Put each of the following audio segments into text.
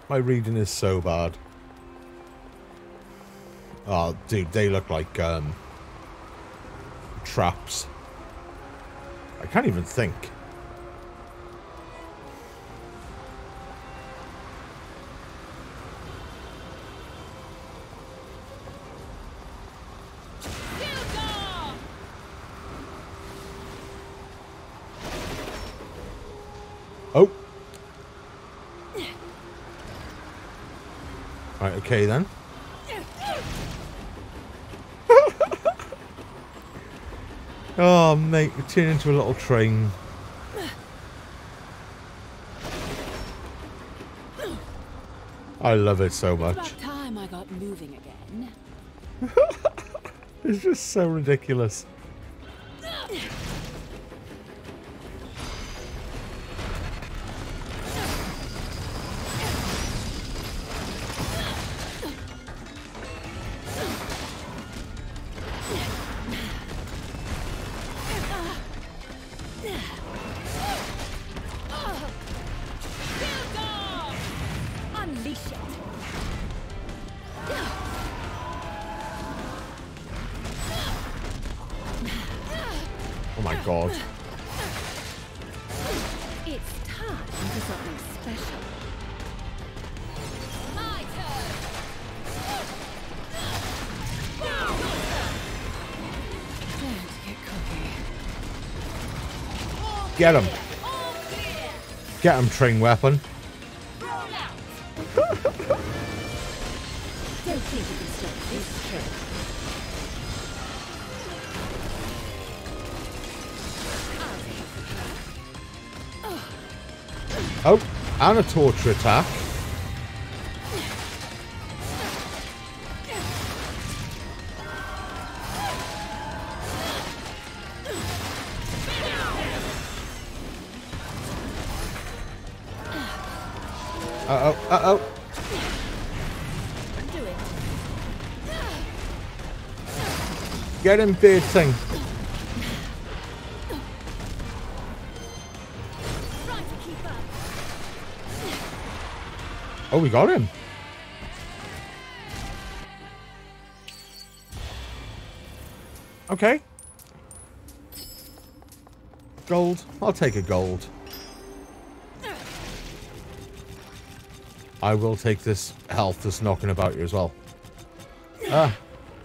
My reading is so bad. Oh, dude, they look like, traps. I can't even think. Oh. Right, okay then. Oh, mate, we turn into a little train. I love it so much. About time I got moving again. It's just so ridiculous. Oh my god. It's time for something special. My turn. Don't get cocky. Get him. Get him, train weapon. Don't think you can stop this trick. Oh, and a torture attack. Uh-oh, uh-oh. Get him, beard thing. Oh, we got him. Okay. Gold. I'll take a gold. I will take this health that's knocking about you as well. Ah.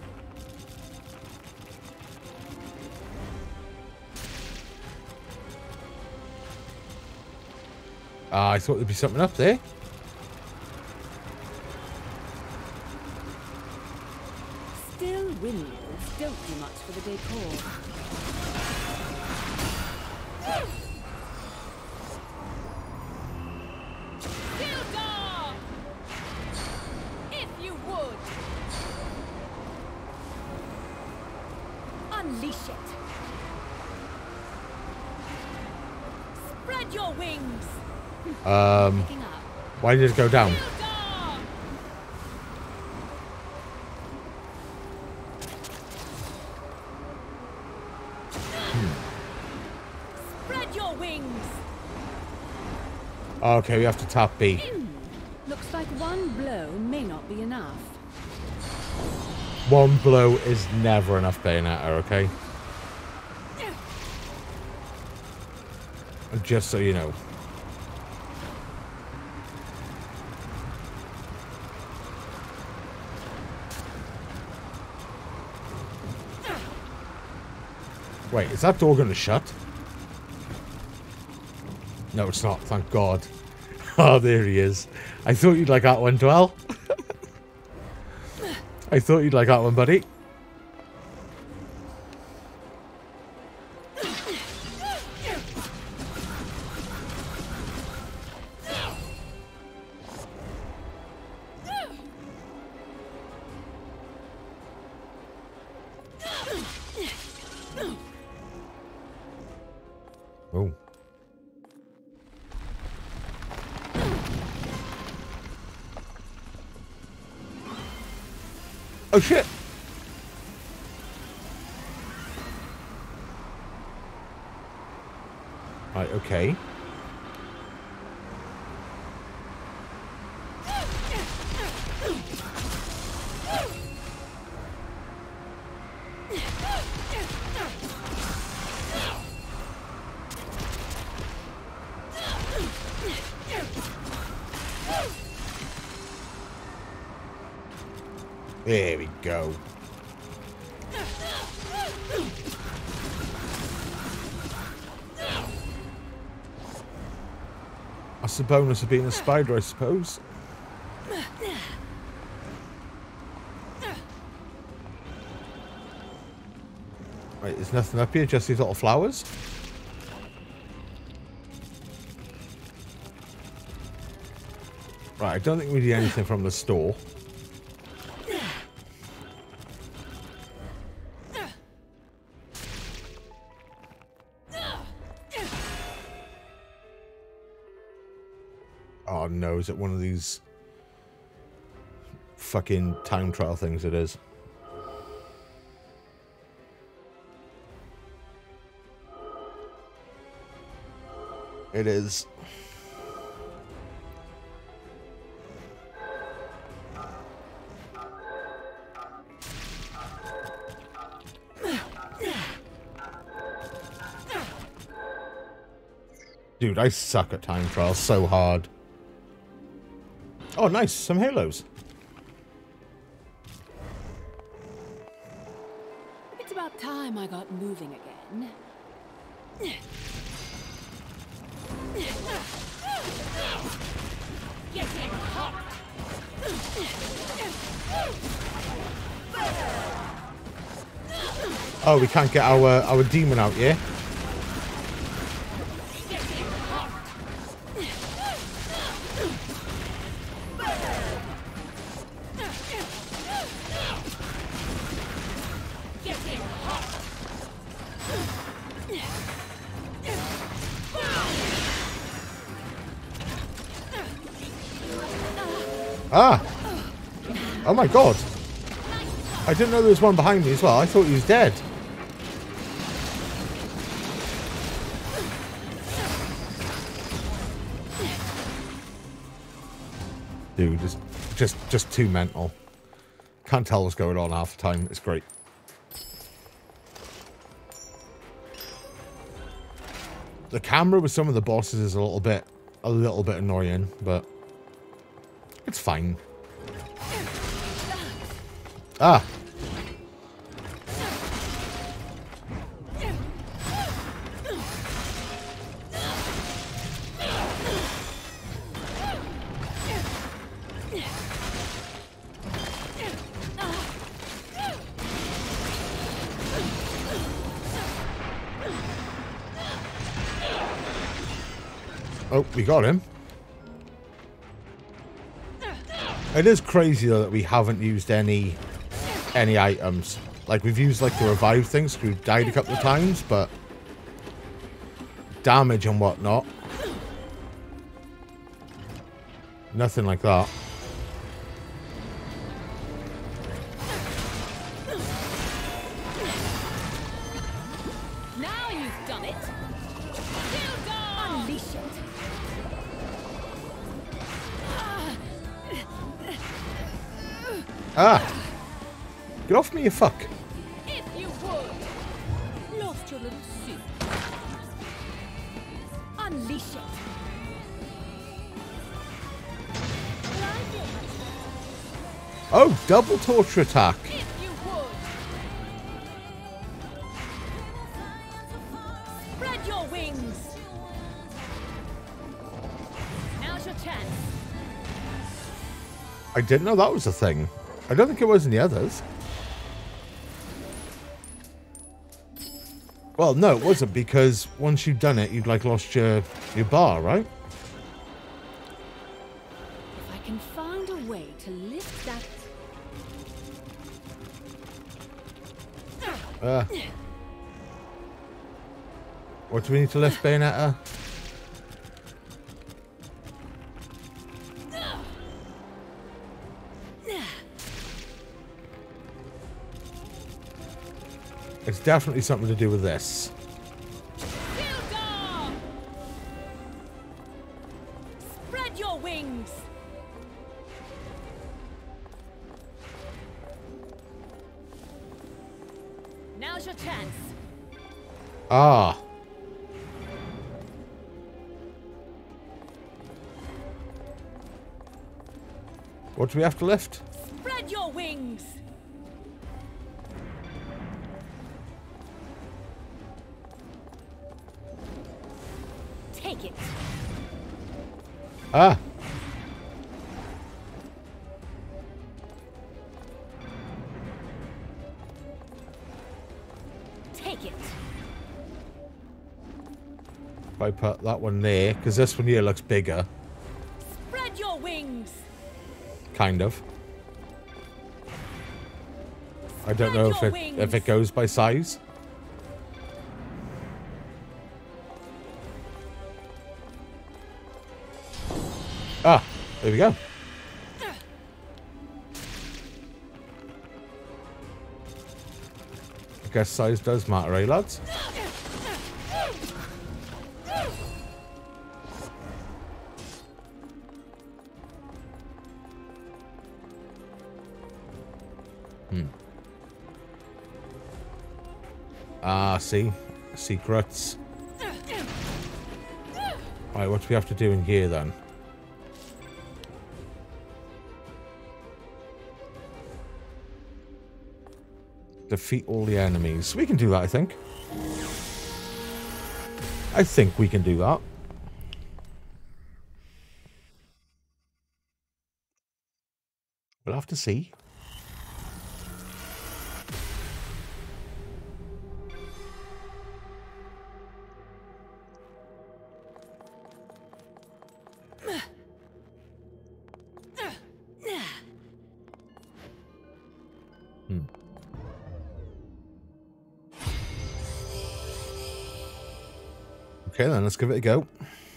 I thought there'd be something up there. Still, windmills don't do much for the decor. If you would. Unleash it. Spread your wings. Why did it go down? Spread your wings. Okay, we have to tap B. Looks like one blow may not be enough. One blow is never enough, Bayonetta, okay? Just so you know. Wait, is that door going to shut? No, it's not. Thank God. Oh, there he is. I thought you'd like that one, Dwell. I thought you'd like that one, buddy. Oh. Oh shit! Right, okay. There we go. That's the bonus of being a spider, I suppose. Right, there's nothing up here, just these little flowers. Right, I don't think we need anything from the store. Oh no, is it one of these fucking time trial things? It is. It is. Dude, I suck at time trials so hard. Oh, nice. Some halos. It's about time I got moving again. Getting hot. Oh, we can't get our demon out yet. Ah! Oh my god! I didn't know there was one behind me as well. I thought he was dead. Dude, just too mental. Can't tell what's going on half the time. It's great. The camera with some of the bosses is a little bit annoying, but it's fine. Ah. Oh, we got him. It is crazy though that we haven't used any items. Like we've used like the revive things, we've died a couple of times, but damage and whatnot, nothing like that. Now you've done it. Unleash it. Ah! Get off me, you fuck! If you would. Lost your little suit. Unleash it. Oh, double torture attack! If you would. Spread your wings. Now's your chance. I didn't know that was a thing. I don't think it was in the others. Well, no, it wasn't, because once you'd done it, you'd like lost your bar, right? If I can find a way to lift that. What do we need to lift, Bayonetta? It's definitely something to do with this. Spread your wings. Now's your chance. Ah. What do we have to lift? Spread your wings. Take it. Ah. Take it. If I put that one there, because this one here looks bigger. Spread your wings. Kind of. I don't know if it goes by size. Ah, there we go. I guess size does matter, eh, lads? Ah, see? Secrets. Alright, what do we have to do in here then? Defeat all the enemies. We can do that, I think. I think we can do that. We'll have to see. Okay, then let's give it a go.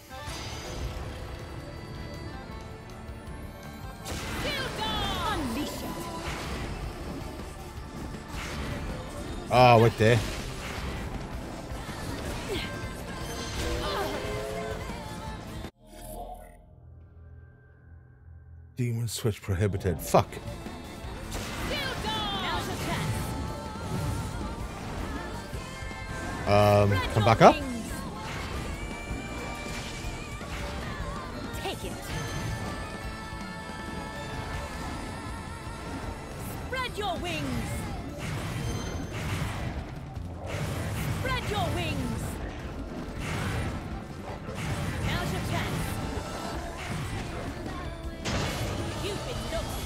Oh, wait there. Demon switch prohibited. Fuck. Come back up. Take it. Spread your wings. Spread your wings. Now's your chance. You've been looked.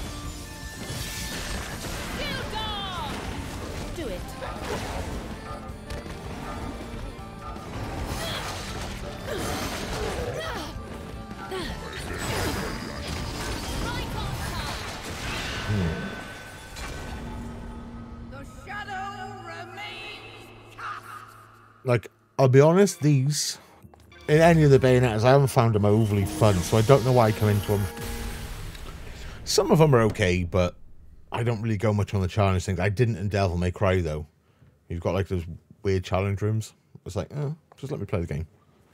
Shield guard. Do it. Like, I'll be honest, these, in any of the Bayonettas, I haven't found them overly fun, so I don't know why I come into them. Some of them are okay, but I don't really go much on the challenge things. I didn't in Devil May Cry, though. You've got, like, those weird challenge rooms. It's like, oh, just let me play the game.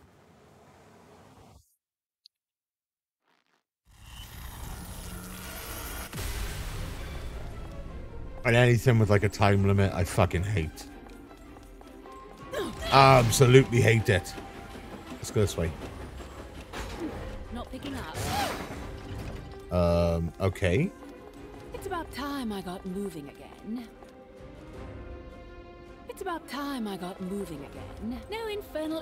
And anything with, like, a time limit, I fucking hate. Absolutely hate it. Let's go this way. Not picking up. Okay. It's about time I got moving again. It's about time I got moving again. No infernal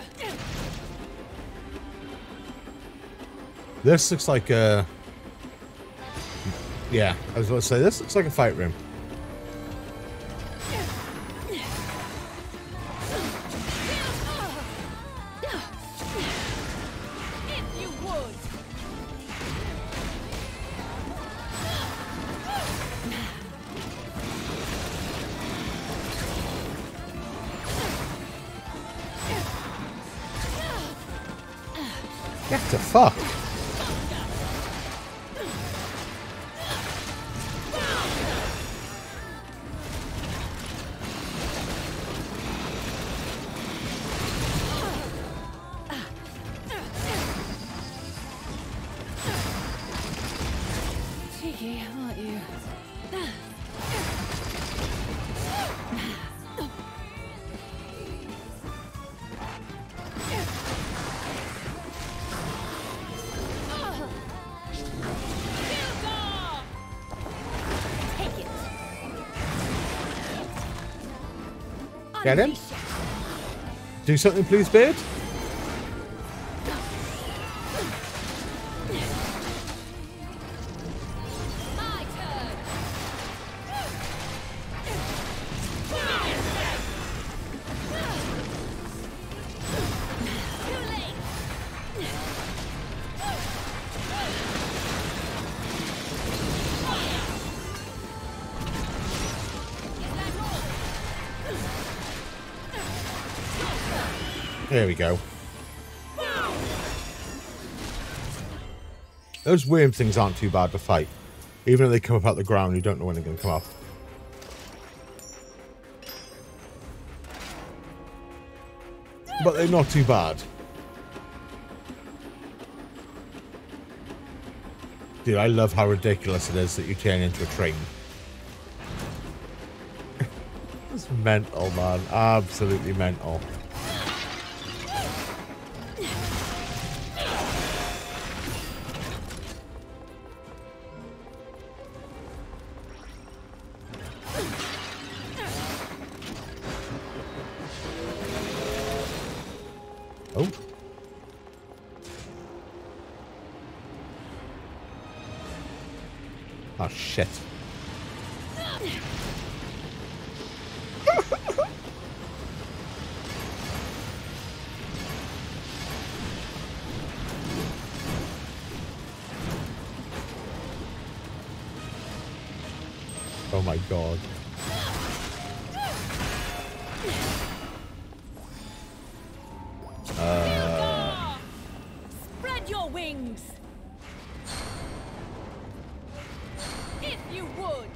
This looks like a... Yeah, I was going to say, this looks like a fight room. What the fuck? Cheeky, aren't you? Get him. Do something, please, bird. There we go. Those worm things aren't too bad to fight. Even if they come up out the ground, you don't know when they're going to come up. But they're not too bad. Dude, I love how ridiculous it is that you turn into a train. It's mental, man. Absolutely mental. Oh. Oh, shit. Oh my god. Spread your wings. If you would.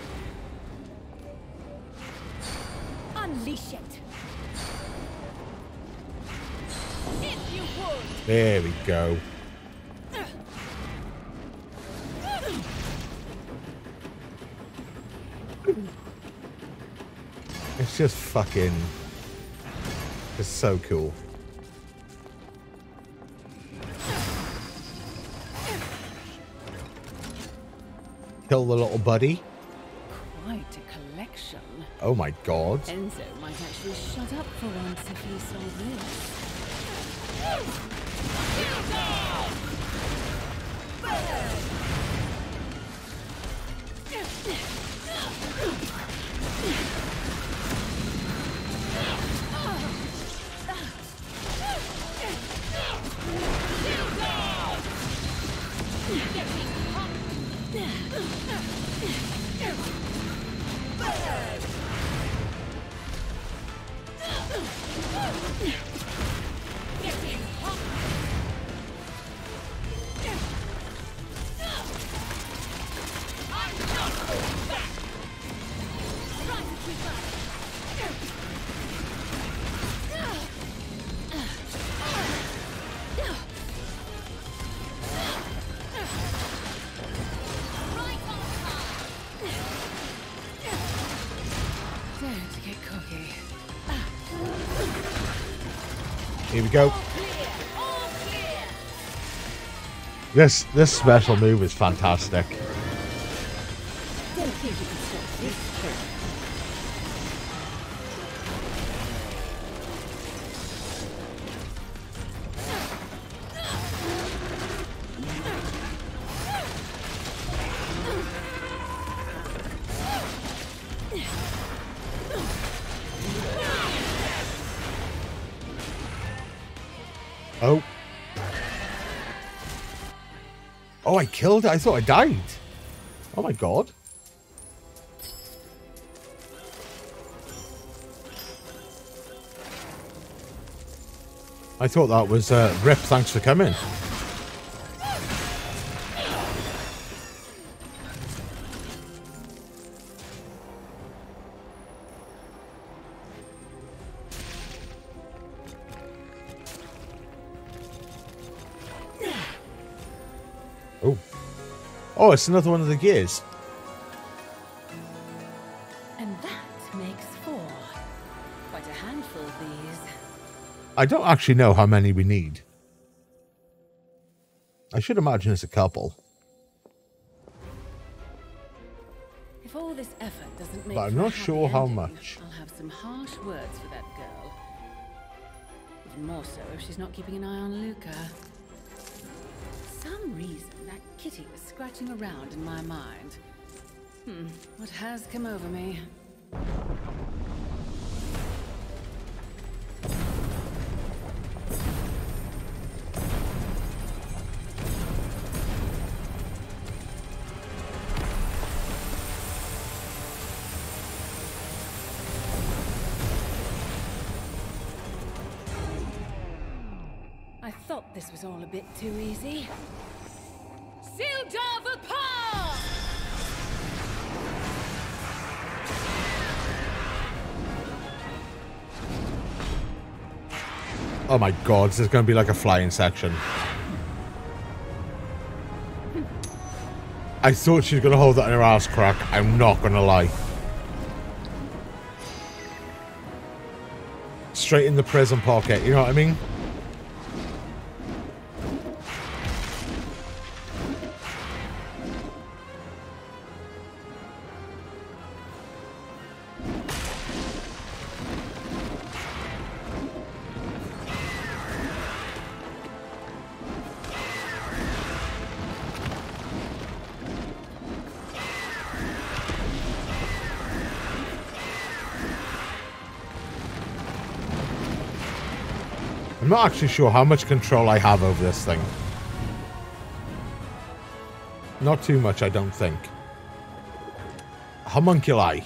Unleash it. If you would. There we go. It's just fucking... It's so cool. Kill the little buddy. Quite a collection. Oh my god. Enzo might actually shut up for once if he saw this. Here we go. This special move is fantastic. Don't think you can stop this trick. Oh. Oh, I killed it. I thought I died. Oh my god. I thought that was Rip, thanks for coming. Oh. Oh, it's another one of the gears. And that makes 4. Quite a handful of these. I don't actually know how many we need. I should imagine it's a couple. If all this effort doesn't make But I'm for a not happy sure how ending, much. I'll have some harsh words for that girl. Even more so if she's not keeping an eye on Luca. For some reason, that kitty was scratching around in my mind. What has come over me? I thought this was all a bit too easy. Silver Paw! Oh my god, this is going to be like a flying section. I thought she was going to hold that in her ass crack. I'm not going to lie. Straight in the prison pocket, you know what I mean? I'm not actually sure how much control I have over this thing. Not too much, I don't think. Homunculi.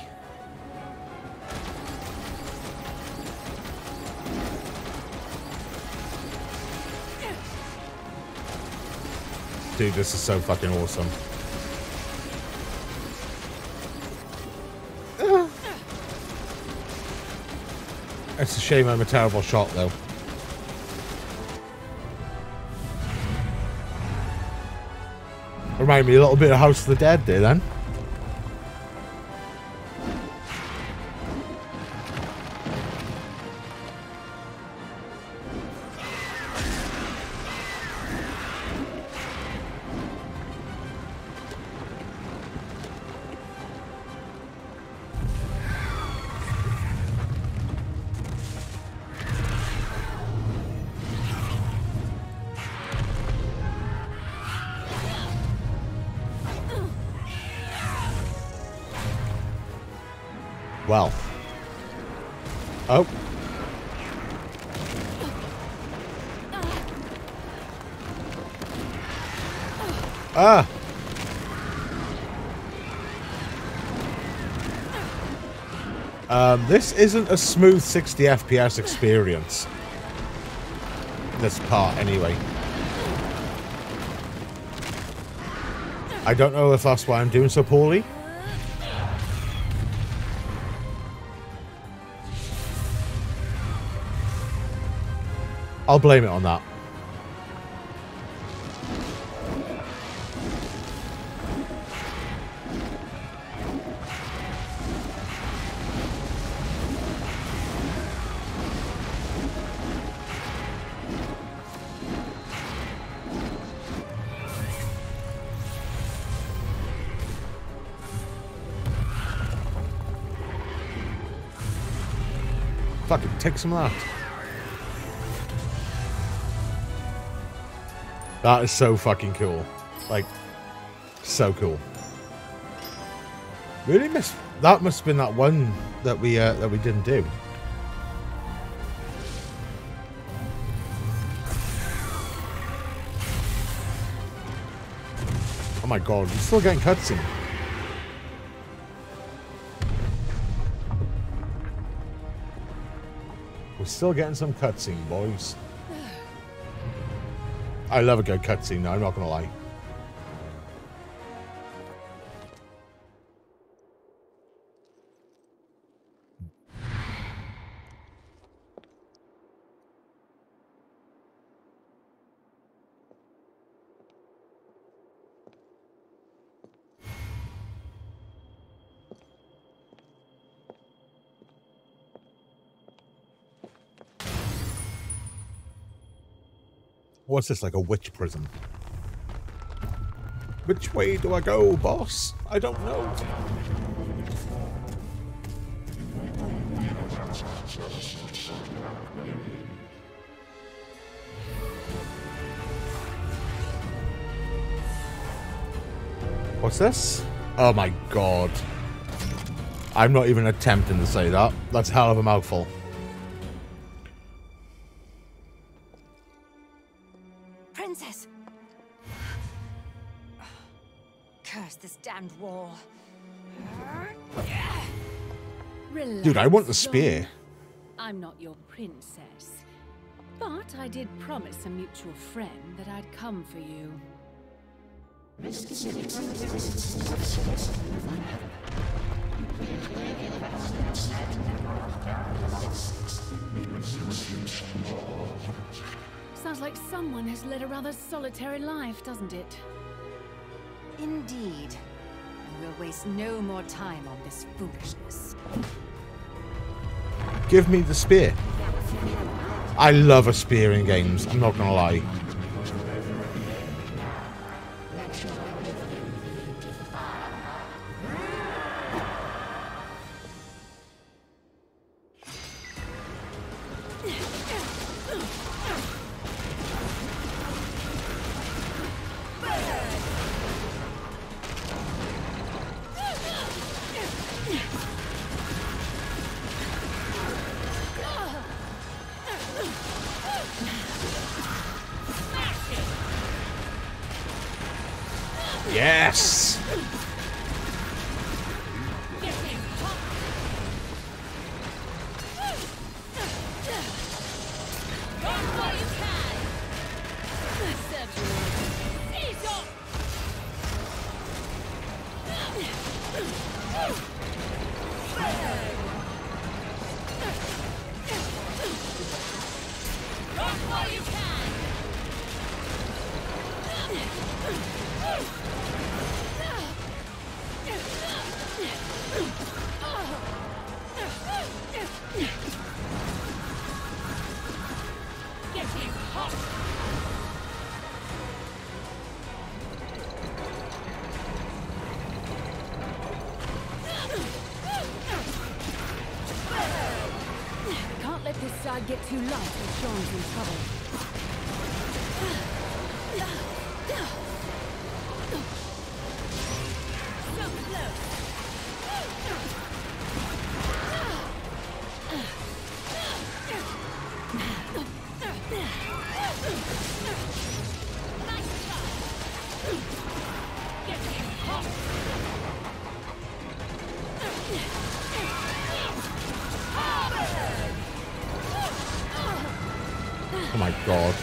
Dude, this is so fucking awesome. It's a shame I'm a terrible shot, though. Remind me a little bit of House of the Dead there, then. Well. Oh. Ah. This isn't a smooth 60 FPS experience. This part, anyway. I don't know if that's why I'm doing so poorly. I'll blame it on that. Fucking take some of that. That is so fucking cool. Like, so cool. Really missed. That must have been that one that we didn't do. Oh my god, we're still getting cutscene. We're still getting some cutscene, boys. I love a good cutscene, though, I'm not gonna lie. What's this, like a witch prison? Which way do I go, boss? I don't know. What's this? Oh my god. I'm not even attempting to say that. That's a hell of a mouthful. Princess! Curse this damned wall. Relax, Dude, I want the spear. I'm not your princess. But I did promise a mutual friend that I'd come for you. Sounds like someone has led a rather solitary life, doesn't it? Indeed. And we'll waste no more time on this foolishness. Give me the spear. I love a spear in games, I'm not gonna lie. Yes! Can't let this side get too light or Sean's in trouble. Oh my god.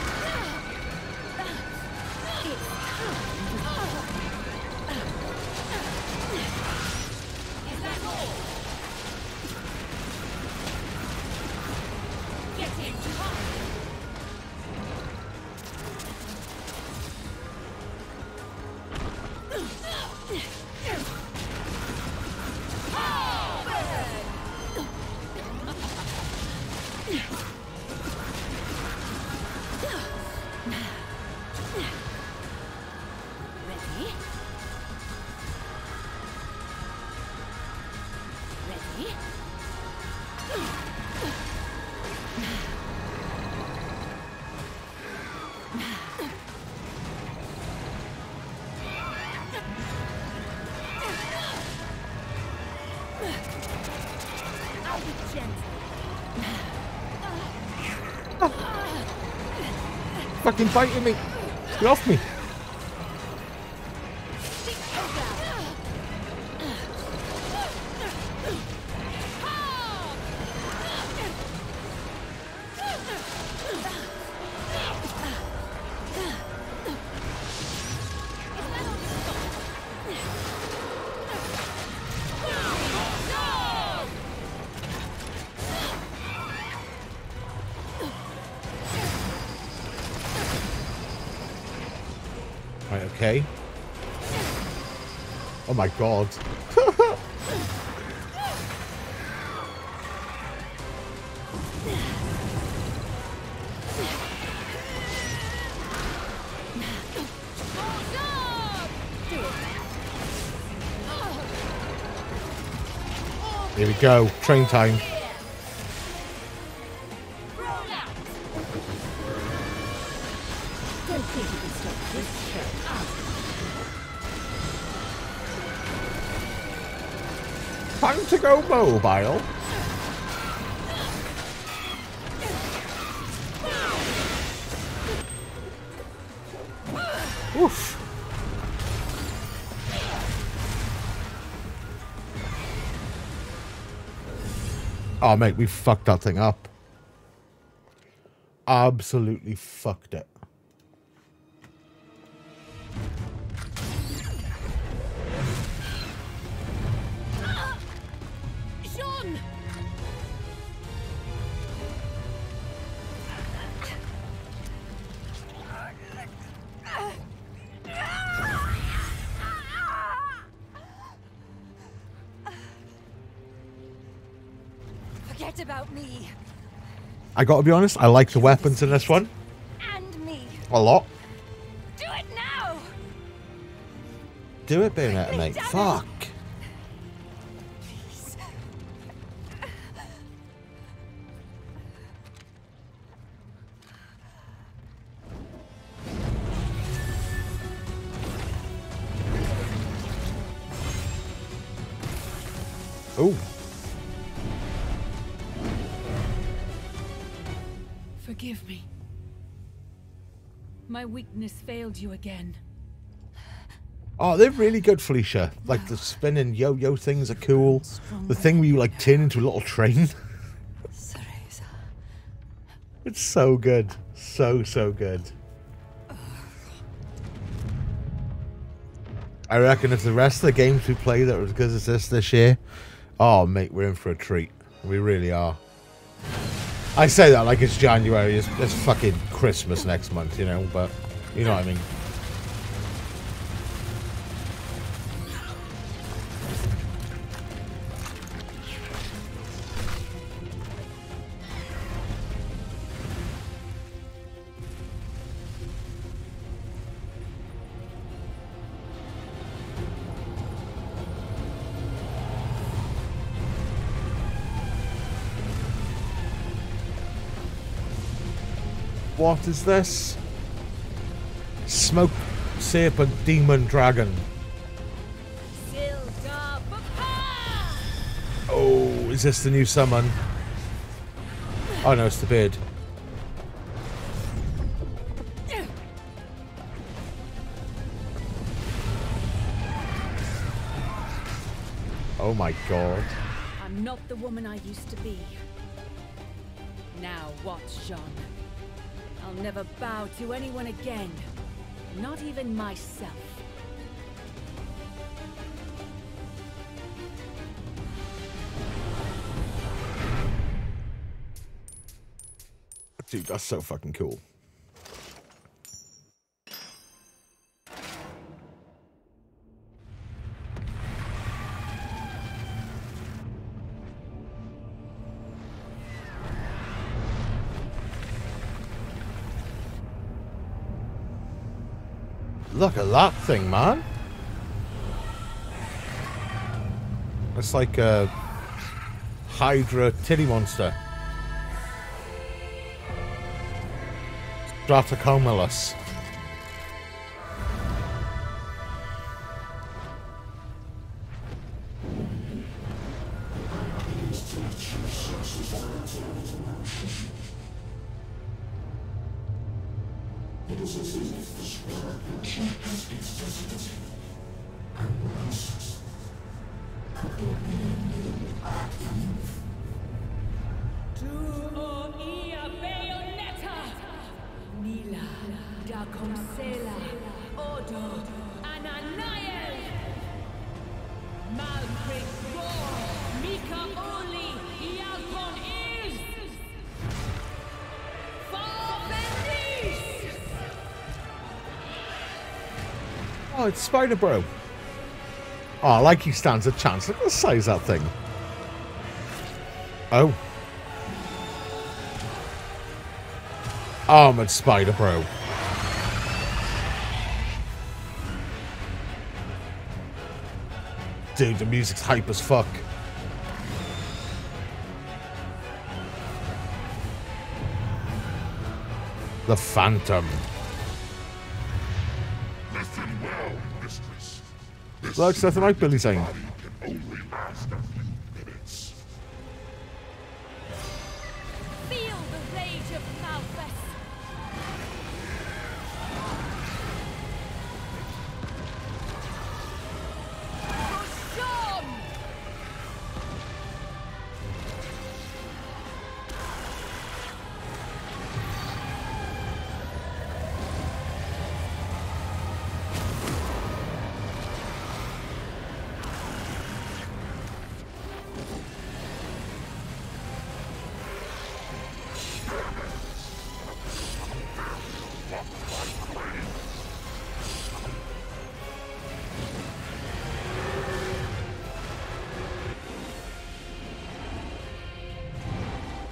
Fucking biting me. Get off me. Right, okay. Oh my god. Here we go. Train time. Time to go mobile. Oof. Oh, mate, we fucked that thing up. Absolutely fucked it. Jean! Forget about me. I gotta be honest, I like the weapons in this one. And me. A lot. Do it now! Do it, Bayonetta, mate. Fuck. Please. Oh. Forgive me. My weakness failed you again. Oh, they're really good, Felicia. Like, the spinning yo-yo things are cool. The thing where you, like, turn into a little train. It's so good. So, so good. I reckon if the rest of the games we play that was because it's this year, oh, mate, we're in for a treat. We really are. I say that like it's January. It's fucking Christmas next month, you know, but you know what I mean. What is this? Smoke serpent demon dragon. Oh, is this the new summon? Oh no, it's the beard. Oh my god. I'm not the woman I used to be. Now watch, Jean. I'll never bow to anyone again. Not even myself. Dude, that's so fucking cool. Look at that thing, man. It's like a Hydra titty monster. Stratocomulus. Oh, it's Spider Bro. Oh, like he stands a chance. Look at the size of that thing. Oh. Armored Spider Bro. Dude, the music's hype as fuck. The Phantom. Looks nothing like Billy Zane.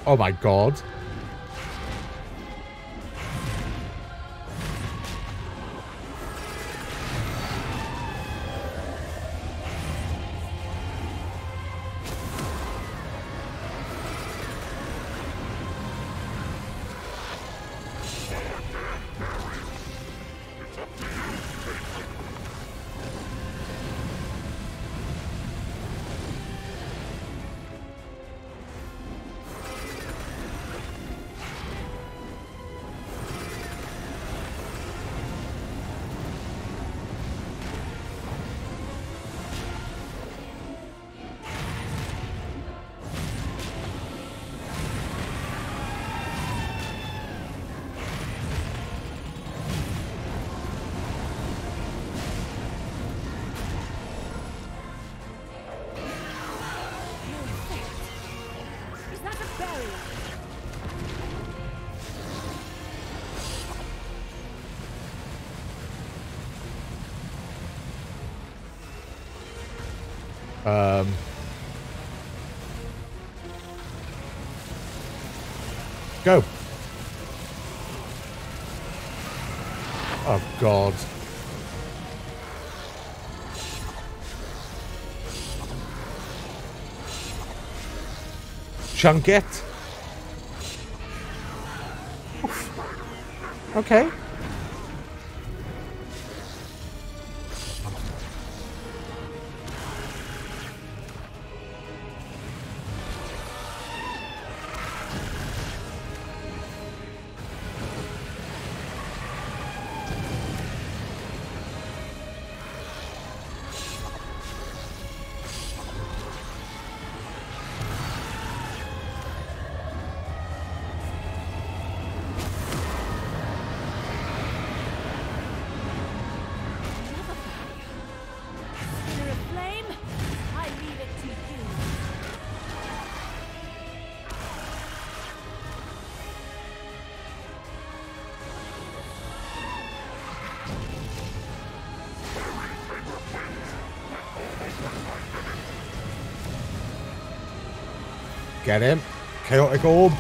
Oh my god. Go. Oh, God. Chunk it. Oof. Okay. Get him. Chaotic orb.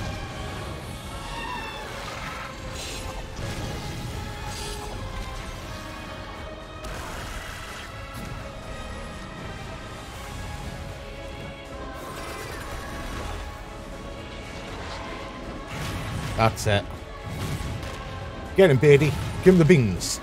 That's it. Get him, Beardy. Give him the beans.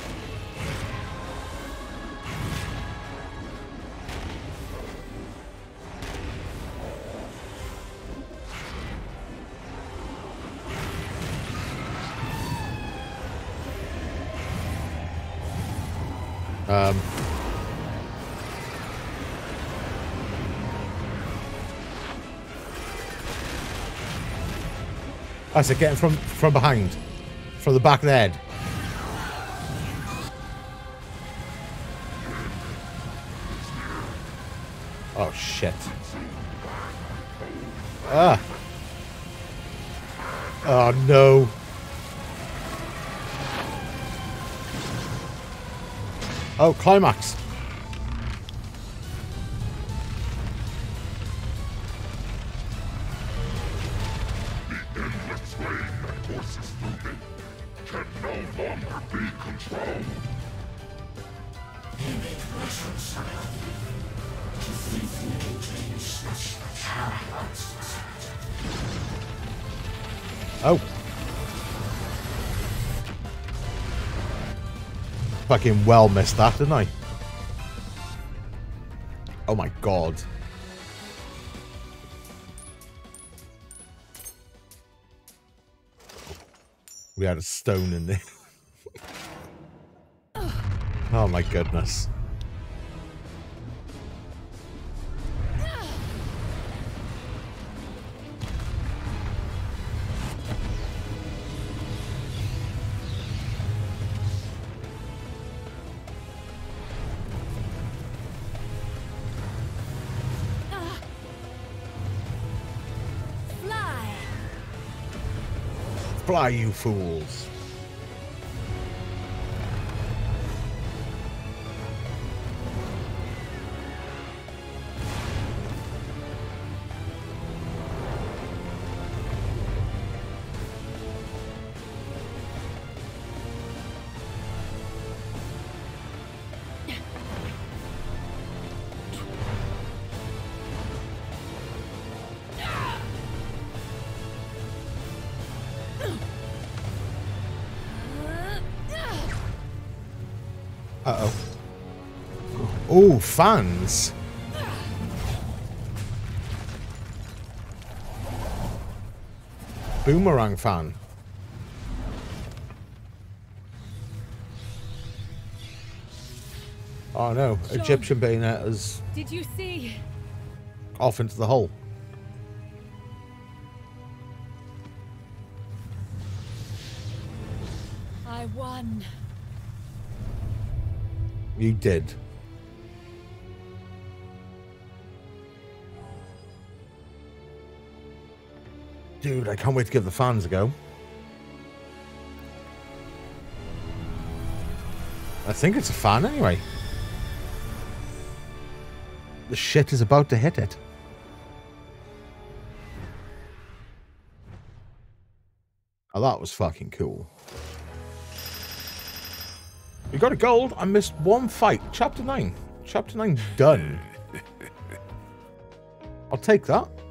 That's it, get him from behind. From the back of the head. Oh, shit. Ah. Oh, no. Oh, climax. Oh. Fucking well missed that, didn't I? Oh my god. We had a stone in there. Oh my goodness. Fly, you fools. Uh-oh. Oh, fans. Boomerang fan. Oh no, Sean, Egyptian Bayonetta's Did you see? off into the hole. I won. You did. Dude, I can't wait to give the fans a go. I think it's a fan anyway. The shit is about to hit it. Oh, that was fucking cool. We got a gold. I missed one fight. Chapter 9. Chapter 9 done. I'll take that.